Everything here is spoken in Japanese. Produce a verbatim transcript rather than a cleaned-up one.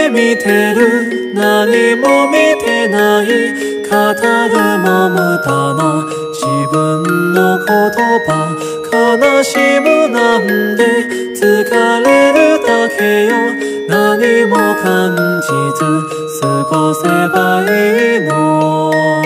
見てる何も見てない語るも無駄な自分の言葉悲しむなんで疲れるだけよ何も感じず過ごせばいいの